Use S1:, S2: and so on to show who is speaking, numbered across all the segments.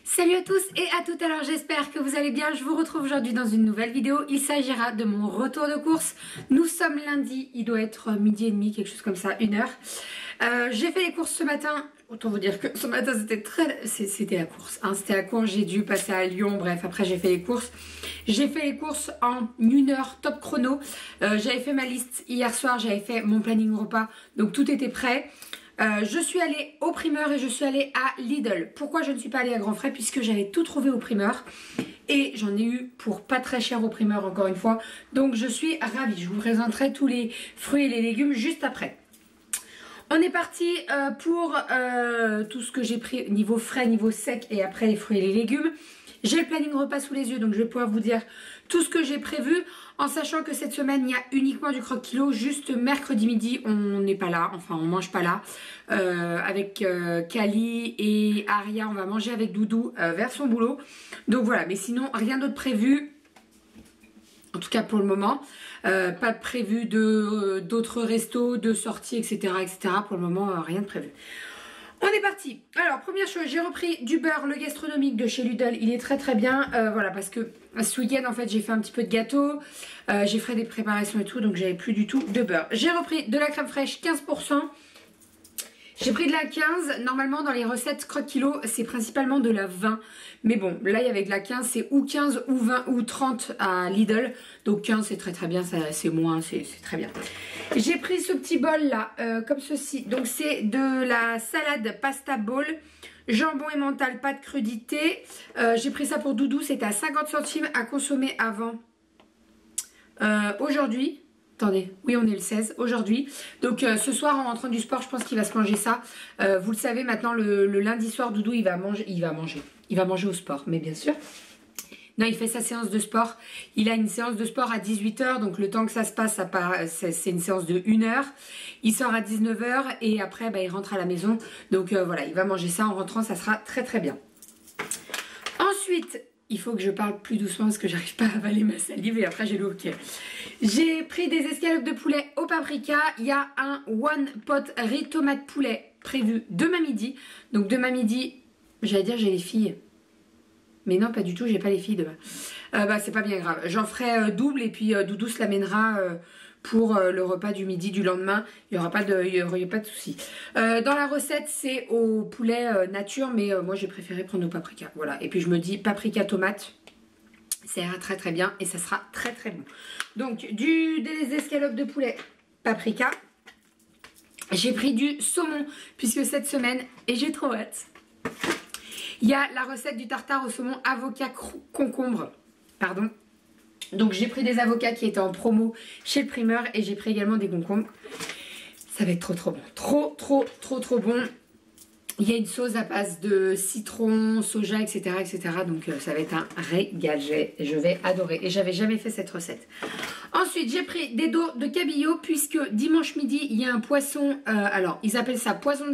S1: Salut à tous et à toutes, alors j'espère que vous allez bien. Je vous retrouve aujourd'hui dans une nouvelle vidéo. Il s'agira de mon retour de course. Nous sommes lundi, il doit être midi et demi, quelque chose comme ça, 1h. J'ai fait les courses ce matin. Autant vous dire que ce matin c'était la course, hein. C'était la course, j'ai dû passer à Lyon, bref, après j'ai fait les courses. J'ai fait les courses en 1h top chrono. J'avais fait ma liste hier soir, j'avais fait mon planning repas, donc tout était prêt. Je suis allée au primeur et je suis allée à Lidl. Pourquoi je ne suis pas allée à Grand Frais? Puisque j'avais tout trouvé au primeur. Et j'en ai eu pour pas très cher au primeur encore une fois. Donc je suis ravie. Je vous présenterai tous les fruits et les légumes juste après. On est parti pour tout ce que j'ai pris niveau frais, niveau sec et après les fruits et les légumes. J'ai le planning repas sous les yeux, donc je vais pouvoir vous dire tout ce que j'ai prévu, en sachant que cette semaine il y a uniquement du croque-kilo. Juste mercredi midi on n'est pas là, enfin on mange pas là. Avec Kali et Aria, on va manger avec Doudou vers son boulot. Donc voilà, mais sinon rien d'autre prévu. En tout cas pour le moment, pas de prévu d'autres restos, de sorties, etc., etc. Pour le moment, rien de prévu. On est parti. Alors première chose, j'ai repris du beurre, le gastronomique de chez Lidl. Il est très très bien. Voilà, parce que ce week-end en fait j'ai fait un petit peu de gâteau, j'ai fait des préparations et tout, donc j'avais plus du tout de beurre. J'ai repris de la crème fraîche 15%. J'ai pris de la 15, normalement dans les recettes croque-kilo c'est principalement de la 20. Mais bon, là il y avait de la 15, c'est ou 15 ou 20 ou 30 à Lidl. Donc 15 c'est très très bien, c'est moins, c'est très bien. J'ai pris ce petit bol là, comme ceci. Donc c'est de la salade pasta bowl, jambon et mental, pas de crudité. J'ai pris ça pour Doudou, c'était à 50 centimes à consommer avant aujourd'hui. Attendez, oui on est le 16 aujourd'hui. Donc ce soir en rentrant du sport je pense qu'il va se manger ça. Vous le savez maintenant le lundi soir Doudou il va manger au sport, mais bien sûr. Non, il fait sa séance de sport. Il a une séance de sport à 18 h. Donc le temps que ça se passe, c'est une séance de 1 heure. Il sort à 19 h et après bah, il rentre à la maison. Donc voilà, il va manger ça en rentrant, ça sera très très bien. Ensuite, il faut que je parle plus doucement parce que j'arrive pas à avaler ma salive et après j'ai le hoquet. J'ai pris des escalopes de poulet au paprika. Il y a un one pot riz tomate poulet prévu demain midi. Donc demain midi, j'allais dire j'ai les filles. Mais non, pas du tout, j'ai pas les filles demain. Bah c'est pas bien grave. J'en ferai double et puis Doudou se l'amènera pour le repas du midi du lendemain. Il n'y aura pas de souci. Dans la recette, c'est au poulet nature, mais moi j'ai préféré prendre au paprika. Voilà. Et puis je me dis paprika tomate, ça ira très très bien et ça sera très très bon. Donc des escalopes de poulet paprika. J'ai pris du saumon puisque cette semaine, et j'ai trop hâte, il y a la recette du tartare au saumon avocat concombre. Pardon. Donc j'ai pris des avocats qui étaient en promo chez le primeur et j'ai pris également des concombres. Ça va être trop trop bon. Trop bon. Il y a une sauce à base de citron, soja, etc. etc. Donc ça va être un régal. Je vais adorer. Et j'avais jamais fait cette recette. Ensuite, j'ai pris des dos de cabillaud puisque dimanche midi, il y a un poisson. Alors, ils appellent ça poisson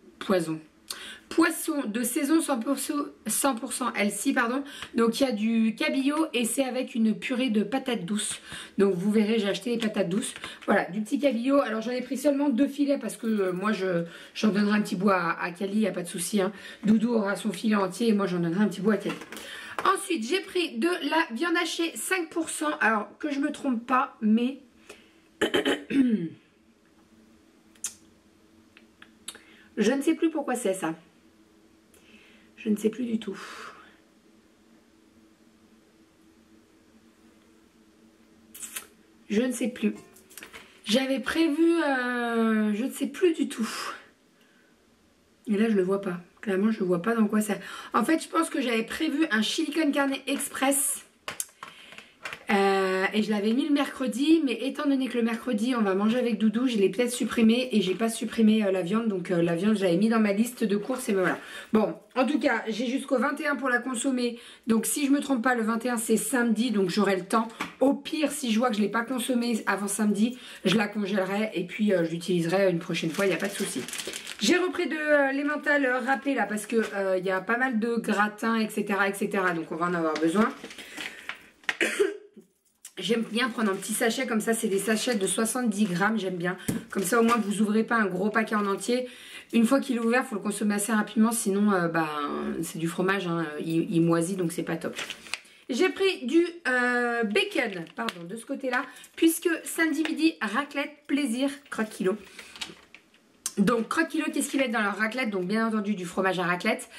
S1: de saison 100% LC, pardon. Donc il y a du cabillaud et c'est avec une purée de patates douces. Donc vous verrez, j'ai acheté les patates douces. Voilà, du petit cabillaud. Alors j'en ai pris seulement 2 filets parce que moi j'en donnerai un petit bout à Kali, il n'y a pas de souci, hein. Doudou aura son filet entier et moi j'en donnerai un petit bout à Kali. Ensuite j'ai pris de la viande hachée 5%. Alors que je me trompe pas, mais je ne sais plus pourquoi c'est ça. Je ne sais plus du tout. Je ne sais plus. J'avais prévu... je ne sais plus du tout. Et là, je le vois pas. Clairement, je ne vois pas dans quoi ça... En fait, je pense que j'avais prévu un chili con carne express. Et je l'avais mis le mercredi, mais étant donné que le mercredi on va manger avec Doudou, je l'ai peut-être supprimé et j'ai pas supprimé la viande. Donc la viande je l'avais mis dans ma liste de courses et ben voilà. Bon, en tout cas j'ai jusqu'au 21 pour la consommer. Donc si je me trompe pas, le 21 c'est samedi, donc j'aurai le temps. Au pire, si je vois que je l'ai pas consommée avant samedi, je la congèlerai et puis je l'utiliserai une prochaine fois, il n'y a pas de souci. J'ai repris de l'emmental râpé là parce que il y a pas mal de gratins, etc., etc. Donc on va en avoir besoin. J'aime bien prendre un petit sachet comme ça, c'est des sachets de 70 grammes, j'aime bien. Comme ça au moins vous ouvrez pas un gros paquet en entier. une fois qu'il est ouvert, il faut le consommer assez rapidement, sinon c'est du fromage, hein, il moisit, donc c'est pas top. J'ai pris du bacon, pardon, de ce côté-là, puisque samedi midi, raclette, plaisir, croque kilo. Donc croque kilo, qu'est-ce qu'il va être dans leur raclette? Donc bien entendu du fromage à raclette.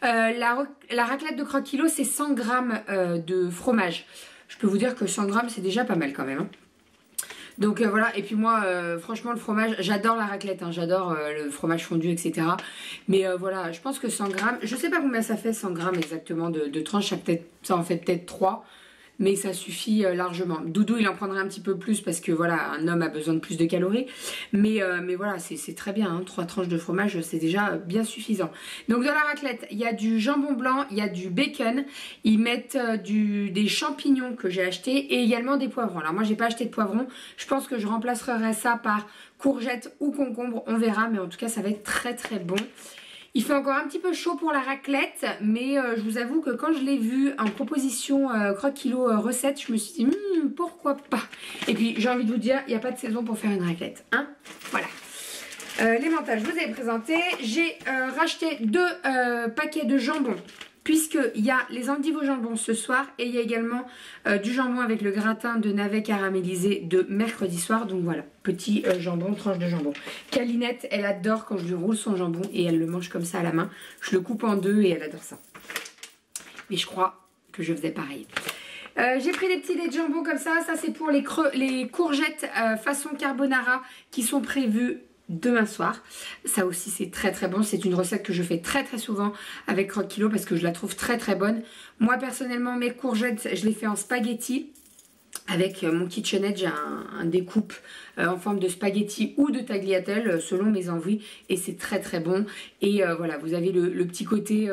S1: La raclette de croque kilo, c'est 100 grammes de fromage. Je peux vous dire que 100 grammes, c'est déjà pas mal quand même, hein. Donc voilà, et puis moi franchement le fromage, j'adore la raclette, hein, j'adore le fromage fondu, etc. Mais voilà, je pense que 100 grammes, je sais pas combien ça fait 100 grammes exactement de tranches, ça en fait peut-être 3, mais ça suffit largement. Doudou il en prendrait un petit peu plus parce que voilà, un homme a besoin de plus de calories, mais voilà, c'est très bien, hein, 3 tranches de fromage c'est déjà bien suffisant. Donc dans la raclette, il y a du jambon blanc, il y a du bacon, ils mettent des champignons que j'ai achetés et également des poivrons. Alors moi j'ai pas acheté de poivrons, je pense que je remplacerai ça par courgettes ou concombre, on verra, mais en tout cas ça va être très très bon. Il fait encore un petit peu chaud pour la raclette, mais je vous avoue que quand je l'ai vu en proposition croque kilo recette, je me suis dit pourquoi pas. Et puis j'ai envie de vous dire, il n'y a pas de saison pour faire une raclette, hein. Voilà. Les mentales, je vous ai présenté. J'ai racheté 2 paquets de jambon, puisqu'il y a les endives au jambon ce soir et il y a également du jambon avec le gratin de navets caramélisé de mercredi soir. Donc voilà, petit jambon, tranche de jambon. Calinette, elle adore quand je lui roule son jambon et elle le mange comme ça à la main. Je le coupe en 2 et elle adore ça. Mais je crois que je faisais pareil. J'ai pris des petits laits de jambon comme ça. Ça c'est pour les courgettes façon carbonara qui sont prévues demain soir. Ça aussi c'est très très bon, c'est une recette que je fais très très souvent avec croque kilo parce que je la trouve très très bonne. Moi personnellement mes courgettes je les fais en spaghetti avec mon KitchenAid, j'ai un découpe en forme de spaghetti ou de tagliatelle selon mes envies et c'est très très bon. Et voilà, vous avez le petit côté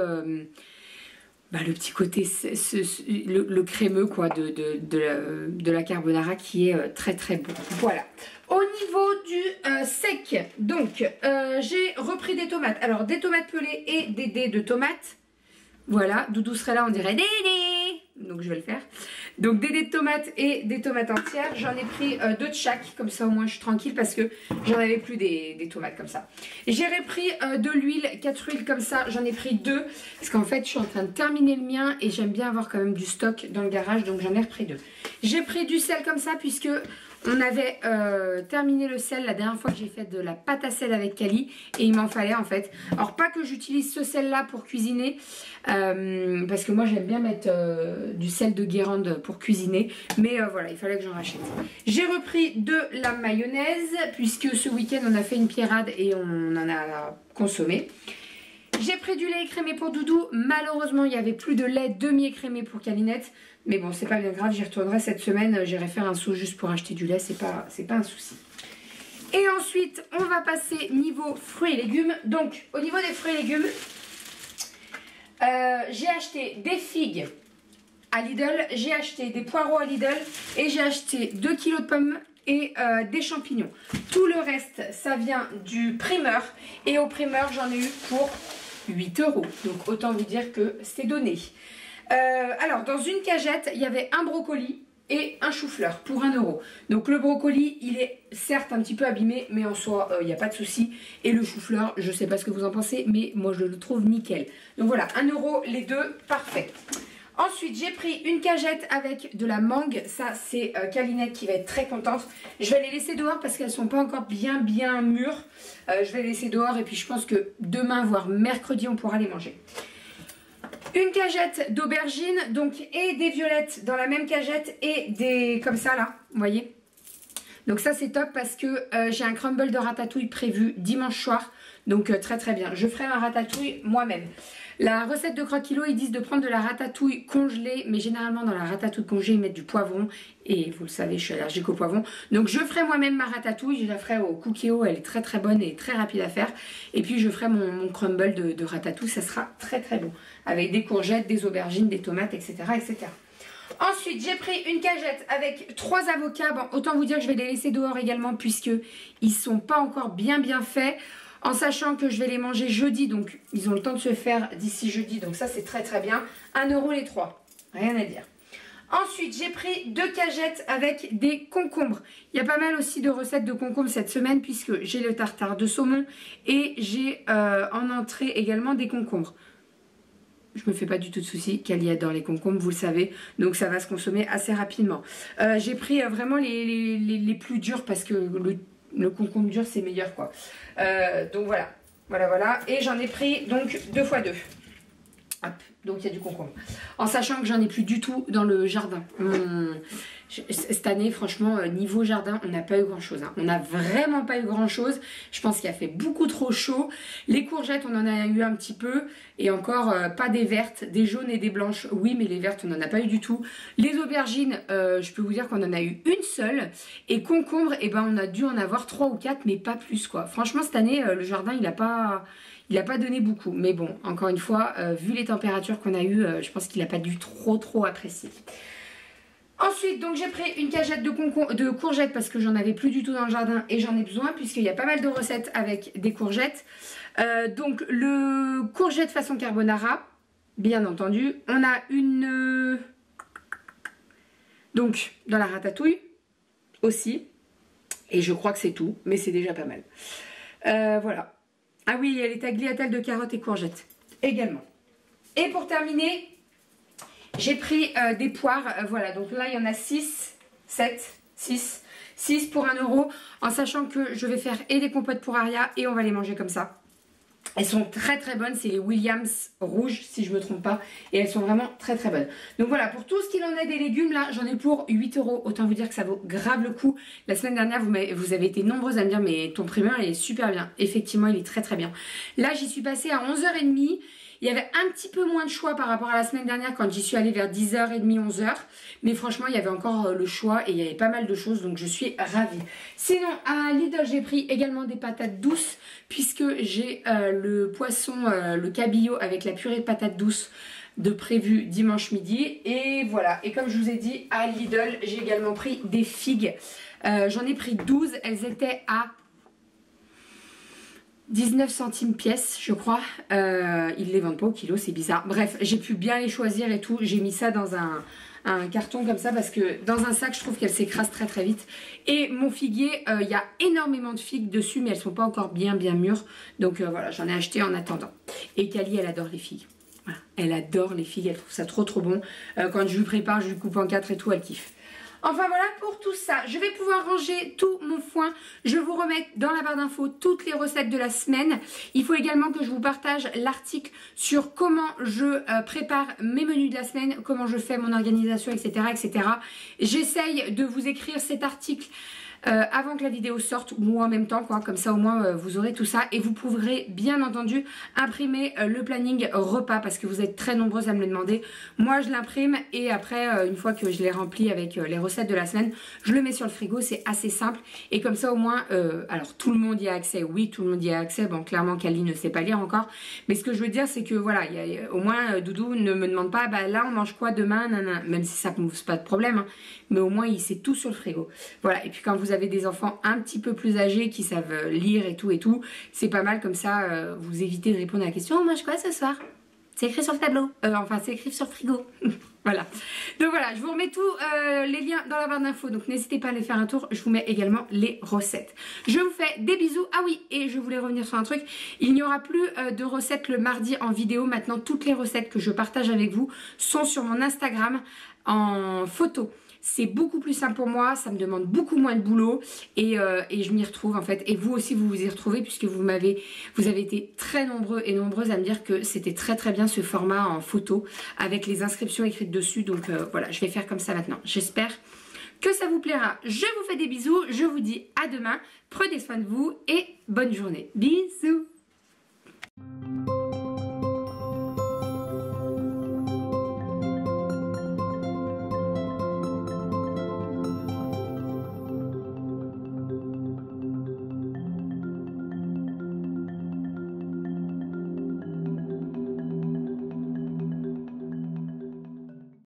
S1: le petit côté le crémeux quoi de la carbonara qui est très très bon. Voilà. Au niveau du sec, donc j'ai repris des tomates. Alors des tomates pelées et des dés de tomates. Voilà, Doudou serait là, on dirait des dés. Donc je vais le faire. Donc des dés de tomates et des tomates entières. J'en ai pris 2 de chaque, comme ça au moins je suis tranquille parce que j'en avais plus des tomates comme ça. J'ai repris de l'huile, 4 huiles comme ça, j'en ai pris 2. Parce qu'en fait je suis en train de terminer le mien et j'aime bien avoir quand même du stock dans le garage, donc j'en ai repris 2. J'ai pris du sel comme ça puisque on avait terminé le sel la dernière fois que j'ai fait de la pâte à sel avec Kali et il m'en fallait en fait. Alors pas que j'utilise ce sel là pour cuisiner parce que moi j'aime bien mettre du sel de Guérande pour cuisiner, mais voilà, il fallait que j'en rachète. J'ai repris de la mayonnaise puisque ce week-end on a fait une pierrade et on en a consommé. J'ai pris du lait écrémé pour Doudou. Malheureusement, il n'y avait plus de lait demi-écrémé pour Calinette. Mais bon, c'est pas bien grave, j'y retournerai cette semaine. J'irai faire un saut juste pour acheter du lait, c'est pas un souci. Et ensuite, on va passer niveau fruits et légumes. Donc, au niveau des fruits et légumes, j'ai acheté des figues à Lidl, j'ai acheté des poireaux à Lidl et j'ai acheté 2 kilos de pommes et des champignons. Tout le reste, ça vient du primeur. Et au primeur, j'en ai eu pour 8 €. Donc, autant vous dire que c'est donné. Alors, dans une cagette, il y avait un brocoli et un chou-fleur pour 1 €. Donc, le brocoli, il est certes un petit peu abîmé, mais en soi, il n'y a pas de souci. Et le chou-fleur, je ne sais pas ce que vous en pensez, mais moi, je le trouve nickel. Donc, voilà, 1 € les deux, parfait. Ensuite, j'ai pris une cagette avec de la mangue. Ça, c'est Calinette qui va être très contente. Je vais les laisser dehors parce qu'elles ne sont pas encore bien mûres. Je vais les laisser dehors et puis je pense que demain, voire mercredi, on pourra les manger. Une cagette d'aubergines, donc et des violettes dans la même cagette et des comme ça là, vous voyez. Donc ça c'est top parce que j'ai un crumble de ratatouille prévu dimanche soir. Donc très très bien. Je ferai un ratatouille moi-même. La recette de croque kilo, ils disent de prendre de la ratatouille congelée. Mais généralement dans la ratatouille congelée, ils mettent du poivron. Et vous le savez, je suis allergique au poivron. Donc je ferai moi-même ma ratatouille. Je la ferai au cookéo. Elle est très très bonne et très rapide à faire. Et puis je ferai mon crumble de ratatouille. Ça sera très très bon. Avec des courgettes, des aubergines, des tomates, etc. etc. Ensuite, j'ai pris une cagette avec 3 avocats. Bon, autant vous dire que je vais les laisser dehors également puisque ils ne sont pas encore bien faits. En sachant que je vais les manger jeudi, donc ils ont le temps de se faire d'ici jeudi. Donc ça, c'est très très bien. 1 € les 3. Rien à dire. Ensuite, j'ai pris 2 cagettes avec des concombres. Il y a pas mal aussi de recettes de concombres cette semaine puisque j'ai le tartare de saumon et j'ai en entrée également des concombres. Je me fais pas du tout de soucis, Kali adore les concombres, vous le savez, donc ça va se consommer assez rapidement. J'ai pris vraiment les plus durs parce que le concombre dur c'est meilleur quoi. Donc voilà, voilà. Et j'en ai pris donc 2 x 2. Hop, donc il y a du concombre. En sachant que j'en ai plus du tout dans le jardin. Cette année, franchement, niveau jardin, on n'a pas eu grand chose. Hein. On n'a vraiment pas eu grand chose. Je pense qu'il a fait beaucoup trop chaud. Les courgettes, on en a eu un petit peu. Et encore, pas des vertes, des jaunes et des blanches. Oui, mais les vertes, on n'en a pas eu du tout. Les aubergines, je peux vous dire qu'on en a eu une seule. Et concombre, eh ben, on a dû en avoir 3 ou 4, mais pas plus quoi. Franchement, cette année, le jardin, il n'a pas donné beaucoup. Mais bon, encore une fois, vu les températures qu'on a eues, je pense qu'il n'a pas dû trop apprécier. Ensuite, donc j'ai pris une cagette de courgettes parce que j'en avais plus du tout dans le jardin et j'en ai besoin puisqu'il y a pas mal de recettes avec des courgettes. Donc le courgette façon carbonara, bien entendu. On a une... donc dans la ratatouille aussi. Et je crois que c'est tout, mais c'est déjà pas mal. Voilà. Ah oui, il y a les tagliatelles de carottes et courgettes également. Et pour terminer... j'ai pris des poires, voilà, donc là il y en a 6 pour 1 €, en sachant que je vais faire et des compotes pour Aria et on va les manger comme ça. Elles sont très bonnes, c'est les Williams rouges si je me trompe pas, et elles sont vraiment très bonnes. Donc voilà, pour tout ce qu'il en est des légumes là, j'en ai pour 8 €, autant vous dire que ça vaut grave le coup. La semaine dernière vous avez été nombreuses à me dire mais ton primeur il est super bien, effectivement il est très bien. Là j'y suis passée à 11h30. Il y avait un petit peu moins de choix par rapport à la semaine dernière quand j'y suis allée vers 10h30, 11h. Mais franchement, il y avait encore le choix et il y avait pas mal de choses. Donc, je suis ravie. Sinon, à Lidl, j'ai pris également des patates douces puisque j'ai le poisson, le cabillaud avec la purée de patates douces de prévu dimanche midi. Et voilà. Et comme je vous ai dit, à Lidl, j'ai également pris des figues. J'en ai pris 12. Elles étaient à 19 centimes pièce, je crois. Ils les vendent pas au kilo, c'est bizarre. Bref, j'ai pu bien les choisir et tout. J'ai mis ça dans un carton comme ça parce que dans un sac, je trouve qu'elles s'écrasent très vite. Et mon figuier, il y a énormément de figues dessus, mais elles sont pas encore bien mûres. Donc voilà, j'en ai acheté en attendant. Et Kali, elle adore les figues. Voilà. Elle adore les figues, elle trouve ça trop bon. Quand je lui prépare, je lui coupe en 4 et tout, elle kiffe. Enfin voilà pour tout ça, je vais pouvoir ranger tout mon foin. Je vous remets dans la barre d'infos toutes les recettes de la semaine. Il faut également que je vous partage l'article sur comment je prépare mes menus de la semaine, comment je fais mon organisation, etc. J'essaye de vous écrire cet article avant que la vidéo sorte ou en même temps quoi, comme ça au moins vous aurez tout ça et vous pourrez bien entendu imprimer le planning repas parce que vous êtes très nombreuses à me le demander. Moi je l'imprime et après une fois que je l'ai rempli avec les recettes de la semaine, je le mets sur le frigo, c'est assez simple et comme ça au moins alors tout le monde y a accès, oui tout le monde y a accès, bon clairement Kali ne sait pas lire encore, mais ce que je veux dire c'est que voilà, au moins Doudou ne me demande pas bah là on mange quoi demain, nanana, même si ça ne pose pas de problème hein, mais au moins il sait tout sur le frigo. Voilà, et puis quand vous avez des enfants un petit peu plus âgés qui savent lire et tout, c'est pas mal comme ça, vous évitez de répondre à la question « On mange quoi ce soir ?» C'est écrit sur le tableau, enfin c'est écrit sur le frigo. Voilà, donc voilà, je vous remets tous les liens dans la barre d'infos, donc n'hésitez pas à aller faire un tour, je vous mets également les recettes. Je vous fais des bisous, ah oui, et je voulais revenir sur un truc, il n'y aura plus de recettes le mardi en vidéo, maintenant toutes les recettes que je partage avec vous sont sur mon Instagram en photo. C'est beaucoup plus simple pour moi, ça me demande beaucoup moins de boulot et je m'y retrouve en fait. Et vous aussi vous vous y retrouvez puisque vous avez été très nombreux et nombreuses à me dire que c'était très bien ce format en photo avec les inscriptions écrites dessus. Donc voilà, je vais faire comme ça maintenant. J'espère que ça vous plaira. Je vous fais des bisous, je vous dis à demain. Prenez soin de vous et bonne journée. Bisous.